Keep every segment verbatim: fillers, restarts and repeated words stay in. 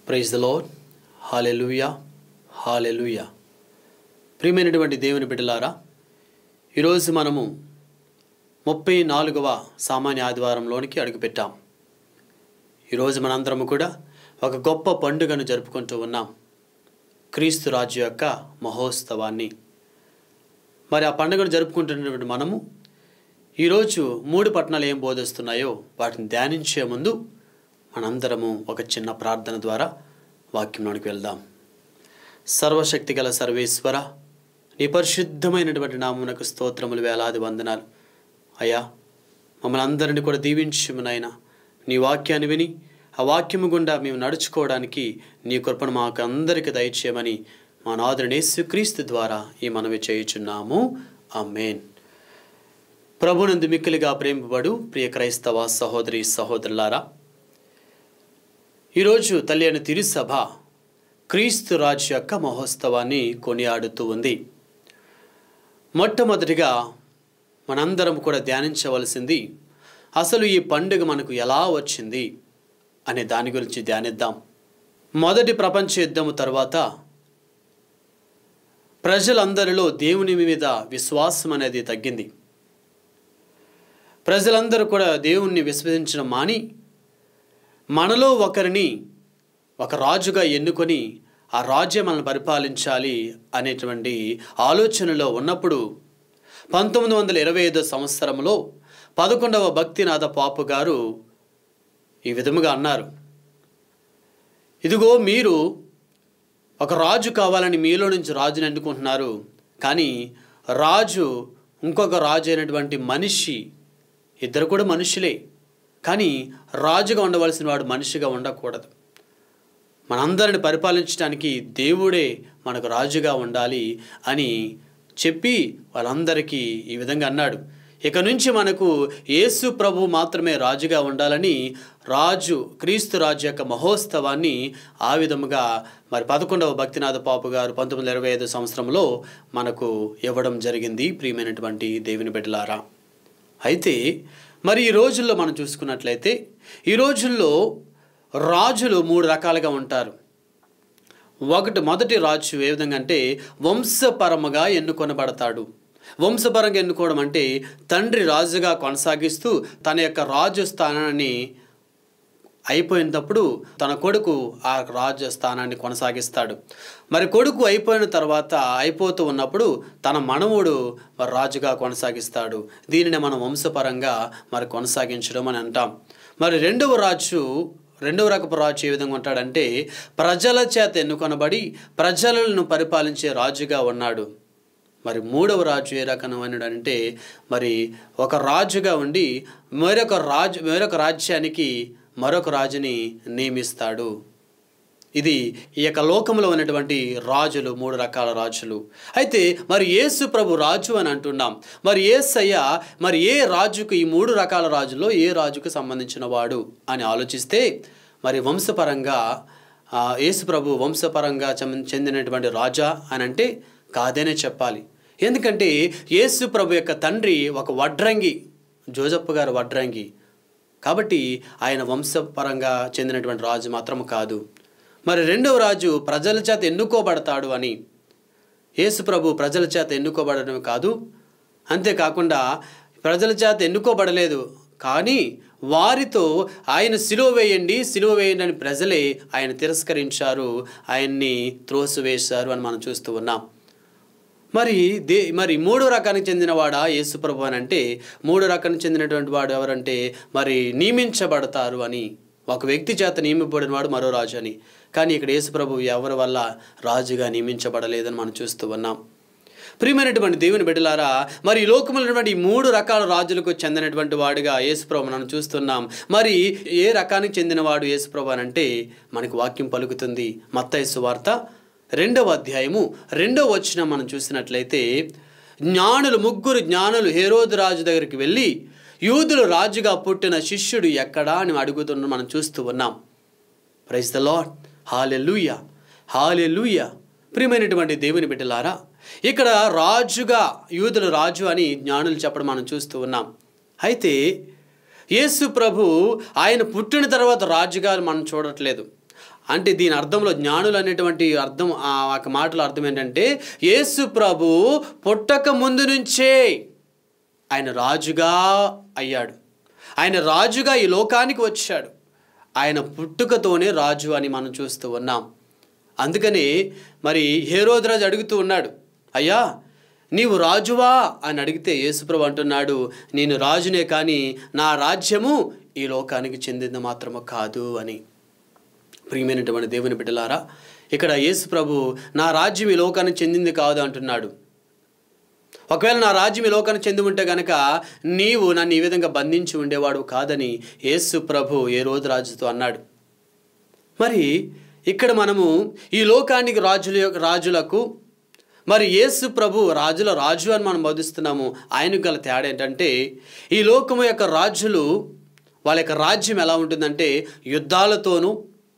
Praise the lord. Hallelujah, hallelujah. ప్రియమైనటువంటి దేవుని బిడ్డలారా, ఈరోజు మనము ముప్పై నాలుగవ సామాన్య ఆదివారంలోనికి అడుగుపెట్టాం. ఈరోజు మనందరము కూడా ఒక గొప్ప పండుగను జరుపుకుంటూ ఉన్నాం, క్రీస్తు రాజ్యం యొక్క మహోత్సవాన్ని. మరి ఆ పండుగను జరుపుకుంటున్నటువంటి మనము ఈరోజు మూడు పట్టణాలు ఏం బోధిస్తున్నాయో వాటిని ధ్యానించే ముందు మనందరము ఒక చిన్న ప్రార్థన ద్వారా వాక్యంలోనికి వెళ్దాం. సర్వశక్తి గల సర్వేశ్వర, నీ పరిశుద్ధమైనటువంటి నామమునకు స్తోత్రములు, వేలాది వందనాలు అయ్యా. మమ్మల్ని అందరినీ కూడా దీవించుము నాయనా. నీ వాక్యాన్ని విని ఆ వాక్యము గుండా మేము నడుచుకోవడానికి నీ కృపను మాకు అందరికీ దయచేయమని మా నాథుని యేసుక్రీస్తు ద్వారా ఈ మనవి చేయుచున్నాము. ఆమేన్. ప్రభునందు మిక్కిలిగా ప్రేమపడు ప్రియ క్రైస్తవ సహోదరి సహోదరులారా, ఈరోజు తల్లి అయిన తిరుసభ క్రీస్తు రాజ్య యొక్క మహోత్సవాన్ని కొనియాడుతూ ఉంది. మొట్టమొదటిగా మనందరం కూడా ధ్యానించవలసింది అసలు ఈ పండుగ మనకు ఎలా వచ్చింది అనే దాని గురించి ధ్యానిద్దాం. మొదటి ప్రపంచ యుద్ధము తర్వాత ప్రజలందరిలో దేవుని మీద విశ్వాసం అనేది తగ్గింది. ప్రజలందరూ కూడా దేవుణ్ణి విశ్వసించడం మాని మనలో ఒకరిని ఒక రాజుగా ఎన్నుకొని ఆ రాజ్యం మనల్ని పరిపాలించాలి అనేటువంటి ఆలోచనలో ఉన్నప్పుడు పంతొమ్మిది వందల ఇరవై ఐదో సంవత్సరంలో పదకొండవ భక్తినాథ పాపు గారు ఈ విధముగా అన్నారు, ఇదిగో మీరు ఒక రాజు కావాలని మీలో నుంచి రాజుని ఎన్నుకుంటున్నారు, కానీ రాజు ఇంకొక రాజు అయినటువంటి మనిషి, ఇద్దరు కూడా మనుషులే, కానీ రాజుగా ఉండవలసిన వాడు మనిషిగా ఉండకూడదు. మనందరిని పరిపాలించడానికి దేవుడే మనకు రాజుగా ఉండాలి అని చెప్పి వాళ్ళందరికీ ఈ విధంగా అన్నాడు. ఇక నుంచి మనకు యేసు ప్రభు మాత్రమే రాజుగా ఉండాలని రాజు క్రీస్తు రాజు యొక్క మహోత్సవాన్ని ఆ విధముగా మరి పదకొండవ భక్తినాథ పాపు గారు పంతొమ్మిది వందల ఇరవై ఐదు సంవత్సరంలో మనకు ఇవ్వడం జరిగింది. ప్రియమైనటువంటి దేవుని బిడ్డలారా, అయితే మరి ఈ రోజుల్లో మనం చూసుకున్నట్లయితే ఈ రోజుల్లో రాజులు మూడు రకాలుగా ఉంటారు. ఒకటి మొదటి రాజు ఏ విధంగా అంటే వంశపరముగా ఎన్నుకొనబడతాడు. వంశపరంగా ఎన్నుకోవడం అంటే తండ్రి రాజుగా కొనసాగిస్తూ తన యొక్క రాజు స్థానాన్ని అయిపోయినప్పుడు తన కొడుకు ఆ రాజు స్థానాన్ని కొనసాగిస్తాడు. మరి కొడుకు అయిపోయిన తర్వాత అయిపోతూ ఉన్నప్పుడు తన మనవుడు మరి రాజుగా కొనసాగిస్తాడు. దీనిని మనం వంశపరంగా మరి కొనసాగించడం అని అంటాం. మరి రెండవ రాజు రెండవ రకపు రాజు ఏ విధంగా ఉంటాడంటే ప్రజల చేత ఎన్నుకొనబడి ప్రజలను పరిపాలించే రాజుగా ఉన్నాడు. మరి మూడవ రాజు ఏ రకమైనడు అంటే మరి ఒక రాజుగా ఉండి మరొక రాజు మరొక రాజ్యానికి మరొక రాజుని నియమిస్తాడు. ఇది ఈ యొక్క లోకంలో ఉన్నటువంటి రాజులు, మూడు రకాల రాజులు. అయితే మరి యేసు ప్రభు రాజు అని అంటున్నాం. మరి యేసయ్య మరి ఏ రాజుకు, ఈ మూడు రకాల రాజుల్లో ఏ రాజుకు సంబంధించిన వాడు అని ఆలోచిస్తే మరి వంశపరంగా యేసు ప్రభు వంశపరంగా చెందినటువంటి రాజా అని అంటే కాదనే చెప్పాలి. ఎందుకంటే యేసు ప్రభు యొక్క తండ్రి ఒక వడ్రంగి, జోజప్ప గారు వడ్రంగి, కాబట్టి ఆయన వంశపరంగా చెందినటువంటి రాజు మాత్రం కాదు. మరి రెండవ రాజు ప్రజల చేత ఎన్నుకోబడతాడు అని, యేసు ప్రభు ప్రజల చేత ఎన్నుకోబడడం కాదు, అంతేకాకుండా ప్రజల చేత ఎన్నుకోబడలేదు, కానీ వారితో ఆయన సిలువ వేయండి సిలువ వేయండి అని ప్రజలే ఆయన తిరస్కరించారు, ఆయన్ని త్రోసివేశారు అని మనం చూస్తూ ఉన్నాం. మరి దే మరి మూడో రకానికి చెందినవాడా యేసు ప్రభు అని అంటే మూడో రకానికి చెందినటువంటి వాడు ఎవరంటే మరి నియమించబడతారు అని, ఒక వ్యక్తి చేత నియమింపబడిన వాడు మరో రాజు అని. కానీ ఇక్కడ యేసు ప్రభు ఎవరి వల్ల రాజుగా నియమించబడలేదని మనం చూస్తూ ఉన్నాం. ప్రియమైనటువంటి దేవుని బిడ్డలారా, మరి ఈ లోకంలో ఉన్నటువంటి మూడు రకాల రాజులకు చెందినటువంటి వాడుగా యేసు ప్రభు మనం చూస్తున్నాం. మరి ఏ రకానికి చెందినవాడు యేసు ప్రభు అని అంటే మనకు వాక్యం పలుకుతుంది. మత్తయి సువార్త రెండవ అధ్యాయము రెండవ వచనం మనం చూసినట్లయితే, జ్ఞానులు ముగ్గురు జ్ఞానులు హేరోదు రాజు దగ్గరికి వెళ్ళి యూదులు రాజుగా పుట్టిన శిష్యుడు ఎక్కడా అని అడుగుతున్న మనం చూస్తూ ఉన్నాం. Praise the lord. Hallelujah, hallelujah. ప్రియమైనటువంటి దేవుని బిడ్డలారా, ఇక్కడ రాజుగా యూదులు రాజు అని జ్ఞానులు చెప్పడం మనం చూస్తూ ఉన్నాం. అయితే యేసు ప్రభు ఆయన పుట్టిన తర్వాత రాజుగా మనం చూడట్లేదు. అంటే దీని అర్థంలో జ్ఞానులు అనేటువంటి అర్థం ఆ మాటల అర్థం ఏంటంటే యేసు ప్రభు పుట్టక ముందు నుంచే ఆయన రాజుగా అయ్యాడు. ఆయన రాజుగా ఈ లోకానికి వచ్చాడు. ఆయన పుట్టుకతోనే రాజు అని మనం చూస్తూ ఉన్నాం. అందుకని మరి హేరోదు రాజు అడుగుతూ ఉన్నాడు, అయ్యా నీవు రాజువా అని అడిగితే యేసుప్రభు అంటున్నాడు, నేను రాజునే కానీ నా రాజ్యము ఈ లోకానికి చెందింది మాత్రము కాదు అని. ప్రియమైనటువంటి దేవుని బిడ్డలారా, ఇక్కడ యేసుప్రభు నా రాజ్యం ఈ లోకానికి చెందింది కాదు అంటున్నాడు. ఒకవేళ నా రాజ్యం ఈ లోకానికి చెంది ఉంటే గనక నీవు నన్ను ఈ విధంగా బంధించి ఉండేవాడు కాదని యేసు ప్రభు హేరోదు రాజుతో అన్నాడు. మరి ఇక్కడ మనము ఈ లోకానికి రాజుల రాజులకు మరి యేసు ప్రభు రాజుల రాజు అని మనం బోధిస్తున్నాము. ఆయనకు గల తేడా ఏంటంటే ఈ లోకము యొక్క రాజులు వాళ్ళ యొక్క రాజ్యం ఎలా ఉంటుందంటే యుద్ధాలతోనూ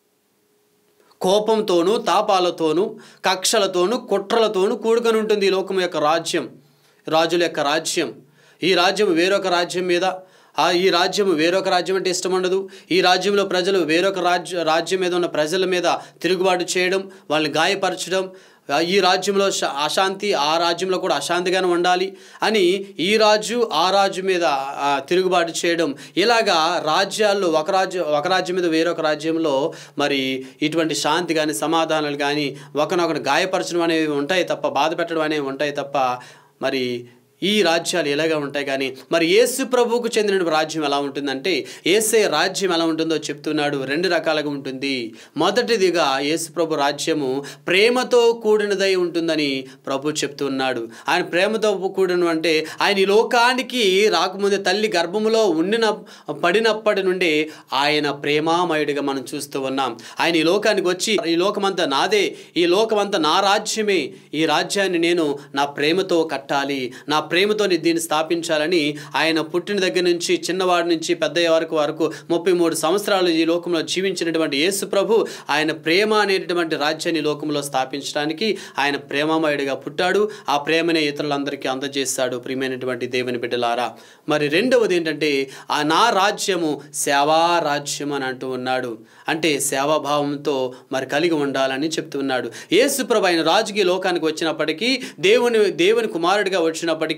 కోపంతోనూ తాపాలతోనూ కక్షలతోనూ కుట్రలతోనూ కూడుకొని ఉంటుంది ఈ లోకం యొక్క రాజ్యం, రాజుల యొక్క రాజ్యం. ఈ రాజ్యం వేరొక రాజ్యం మీద, ఆ ఈ రాజ్యం వేరొక రాజ్యం అంటే ఇష్టం ఉండదు. ఈ రాజ్యంలో ప్రజలు వేరొక రాజ్య రాజ్యం మీద ఉన్న ప్రజల మీద తిరుగుబాటు చేయడం, వాళ్ళని గాయపరచడం, ఈ రాజ్యంలో అశాంతి ఆ రాజ్యంలో కూడా అశాంతిగానే ఉండాలి అని ఈ రాజు ఆ రాజు మీద తిరుగుబాటు చేయడం, ఇలాగా రాజ్యాల్లో ఒక రాజ్యం ఒక రాజ్యం మీద వేరొక రాజ్యంలో మరి ఇటువంటి శాంతి కానీ సమాధానాలు కానీ ఒకనొకరు గాయపరచడం అనేవి ఉంటాయి తప్ప, బాధ పెట్టడం అనేవి ఉంటాయి తప్ప మరి ఈ రాజ్యాలు ఎలాగా ఉంటాయి. కానీ మరి యేసు ప్రభువుకు చెందిన రాజ్యం ఎలా ఉంటుందంటే యేసే రాజ్యం ఎలా ఉంటుందో చెప్తున్నాడు. రెండు రకాలుగా ఉంటుంది. మొదటిదిగా యేసు ప్రభు రాజ్యము ప్రేమతో కూడినదై ఉంటుందని ప్రభు చెప్తున్నాడు. ఆయన ప్రేమతో కూడిన అంటే ఆయన ఈ లోకానికి రాకముందే తల్లి గర్భములో ఉండిన పడినప్పటి నుండి ఆయన ప్రేమామయుడిగా మనం చూస్తూ ఉన్నాం. ఆయన ఈ లోకానికి వచ్చి ఈ లోకమంతా నాదే, ఈ లోకమంతా నా రాజ్యమే, ఈ రాజ్యాన్ని నేను నా ప్రేమతో కట్టాలి, నా ప్రేమతో దీన్ని స్థాపించాలని ఆయన పుట్టిన దగ్గర నుంచి చిన్నవాడి నుంచి పెద్ద వరకు వరకు ముప్పై మూడు సంవత్సరాలు ఈ లోకంలో జీవించినటువంటి యేసు ప్రభు ఆయన ప్రేమ అనేటటువంటి రాజ్యాన్ని లోకంలో స్థాపించడానికి ఆయన ప్రేమమయుడిగా పుట్టాడు. ఆ ప్రేమనే ఇతరులందరికీ అందజేస్తాడు. ప్రియమైనటువంటి దేవుని బిడ్డలారా, మరి రెండవది ఏంటంటే ఆ నా రాజ్యము సేవా రాజ్యం అని అంటూ ఉన్నాడు. అంటే సేవాభావంతో మరి కలిగి ఉండాలని చెప్తున్నాడు. యేసు ప్రభు ఆయన రాజుకి లోకానికి వచ్చినప్పటికీ దేవుని దేవుని కుమారుడిగా వచ్చినప్పటికీ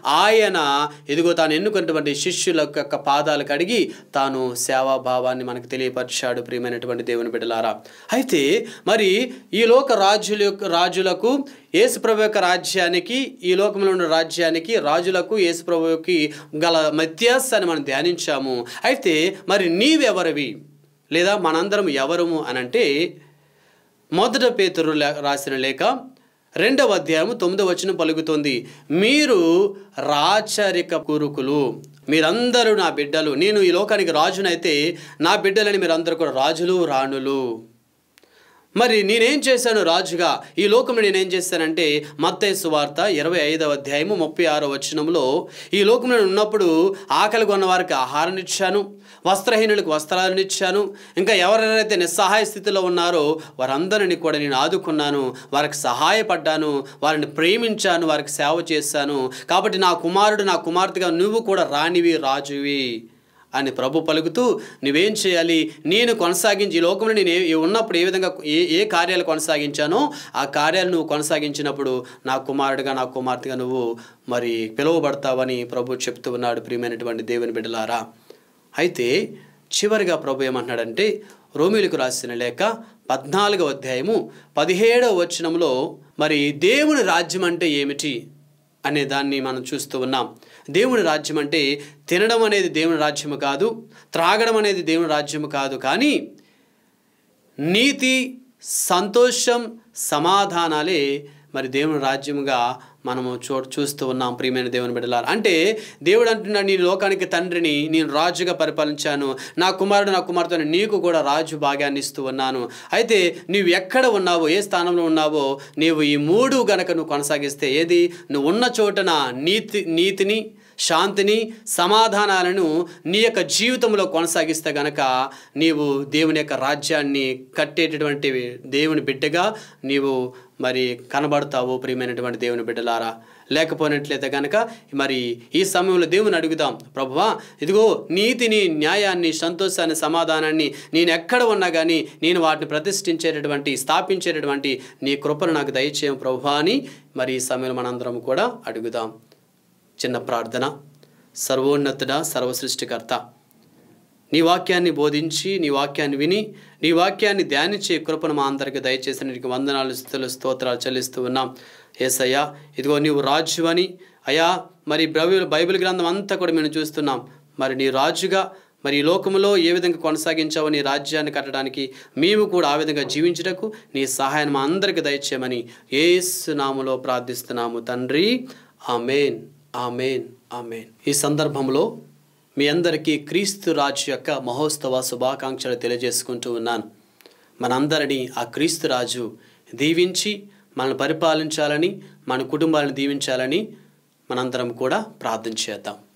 ఆయన ఎదుగో తాను ఎన్నుకున్నటువంటి శిష్యుల యొక్క పాదాలు కడిగి తాను సేవాభావాన్ని మనకు తెలియపరిచాడు. ప్రియమైనటువంటి దేవుని బిడ్డలారా, అయితే మరి ఈ లోక రాజుల రాజులకు యేసు ప్రభు యొక్క రాజ్యానికి ఈ లోకంలో ఉన్న రాజ్యానికి రాజులకు యేసు ప్రభువుకి గల వ్యత్యాసాన్ని మనం ధ్యానించాము. అయితే మరి నీవెవరివి లేదా మనందరం ఎవరము అనంటే మొదట పేతురు రాసిన లేఖ రెండవ అధ్యాయము తొమ్మిదవ వచనం పలుకుతుంది, మీరు రాచరిక కురుకులు, మీరందరూ నా బిడ్డలు, నేను ఈ లోకానికి రాజునైతే నా బిడ్డలని మీరందరూ కూడా రాజులు రాణులు. మరి నేనేం చేశాను రాజుగా ఈ లోకంలో నేనేం చేశానంటే మత్తయి సువార్త ఇరవై ఐదవ అధ్యాయము ముప్పై ఆరో వచనంలో ఈ లోకంలో ఉన్నప్పుడు ఆకలి కొన్న వారికి ఆహారాన్ని ఇచ్చాను, వస్త్రహీనులకు వస్త్రాలను ఇచ్చాను, ఇంకా ఎవరైతే నిస్సహాయ స్థితిలో ఉన్నారో వారందరినీ కూడా నేను ఆదుకున్నాను, వారికి సహాయపడ్డాను, వారిని ప్రేమించాను, వారికి సేవ చేశాను. కాబట్టి నా కుమారుడు నా కుమార్తెగా నువ్వు కూడా రాణివి రాజువి అని ప్రభు పలుకుతూ నువ్వేం చేయాలి, నేను కొనసాగించి ఈ లోకంలో నేను ఏ ఉన్నప్పుడు ఏ విధంగా ఏ ఏ కార్యాలు కొనసాగించానో ఆ కార్యాలు నువ్వు కొనసాగించినప్పుడు నా కుమారుడిగా నా కుమార్తెగా నువ్వు మరి పిలువబడతావని ప్రభు చెప్తూ ఉన్నాడు. ప్రియమైనటువంటి దేవుని బిడ్డలారా, అయితే చివరిగా ప్రభు ఏమంటున్నాడంటే రోమీయులకు రాసిన లేఖ పద్నాలుగవ అధ్యాయము పదిహేడవ వచనంలో మరి దేవుని రాజ్యం అంటే ఏమిటి అనే దాన్ని మనం చూస్తూ ఉన్నాం. దేవుని రాజ్యం అంటే తినడం అనేది దేవుని రాజ్యము కాదు, త్రాగడం అనేది దేవుని రాజ్యము కాదు, కానీ నీతి, సంతోషం, సమాధానాలే మరి దేవుని రాజ్యముగా మనము చూ చూస్తూ ఉన్నాం. ప్రియమైన దేవుని బిడ్డలారా, అంటే దేవుడు అంటున్నాడు, నేను లోకానికి తండ్రిని, నేను రాజుగా పరిపాలించాను, నా కుమారుడు నా కుమార్తెను నీకు కూడా రాజు భాగ్యాన్ని ఇస్తూ ఉన్నాను. అయితే నువ్వు ఎక్కడ ఉన్నావో, ఏ స్థానంలో ఉన్నావో, నీవు ఈ మూడు గనక నువ్వు కొనసాగిస్తే, ఏది నువ్వు ఉన్న చోటన నీతి నీతిని శాంతిని సమాధానాలను నీ యొక్క జీవితంలో కొనసాగిస్తే గనక నీవు దేవుని యొక్క రాజ్యాన్ని కట్టేటటువంటి దేవుని బిడ్డగా నీవు మరి కనబడతావు. ప్రియమైనటువంటి దేవుని బిడ్డలారా, లేకపోయినట్లయితే కనుక మరి ఈ సమయంలో దేవుని అడుగుదాం, ప్రభువా ఇదిగో నీతిని, న్యాయాన్ని, సంతోషాన్ని, సమాధానాన్ని నేను ఎక్కడ ఉన్నా కానీ నేను వాటిని ప్రతిష్ఠించేటటువంటి, స్థాపించేటటువంటి నీ కృపను నాకు దయచేయం ప్రభువా అని మరి ఈ సమయంలో మనందరం కూడా అడుగుదాం. చిన్న ప్రార్థన. సర్వోన్నతుడ, సర్వసృష్టికర్త, నీ వాక్యాన్ని బోధించి, నీ వాక్యాన్ని విని, నీ వాక్యాన్ని ధ్యానించే కృపను మా అందరికీ దయచేసి నీకు వందనాలు, స్తుతులు, స్తోత్రాలు చెల్లిస్తూ ఉన్నాం. యేసయ్యా ఇదిగో నీవు రాజు అని అయ్యా మరి బైబిల్ బైబిల్ గ్రంథం అంతా కూడా మేము చూస్తున్నాం. మరి నీ రాజుగా మరి ఈ లోకంలో ఏ విధంగా కొనసాగించావో నీ రాజ్యాన్ని కట్టడానికి మేము కూడా ఆ విధంగా జీవించుటకు నీ సహాయం మా అందరికీ దయచేయమని యేసు నామములో ప్రార్థిస్తున్నాము తండ్రి. ఆమేన్, ఆమేన్, ఆమేన్. ఈ సందర్భంలో మీ అందరికీ క్రీస్తు రాజు యొక్క మహోత్సవ శుభాకాంక్షలు తెలియజేసుకుంటూ ఉన్నాను. మనందరినీ ఆ క్రీస్తు రాజు దీవించి మనల్ని పరిపాలించాలని, మన కుటుంబాలను దీవించాలని మనందరం కూడా ప్రార్థన చేద్దాం.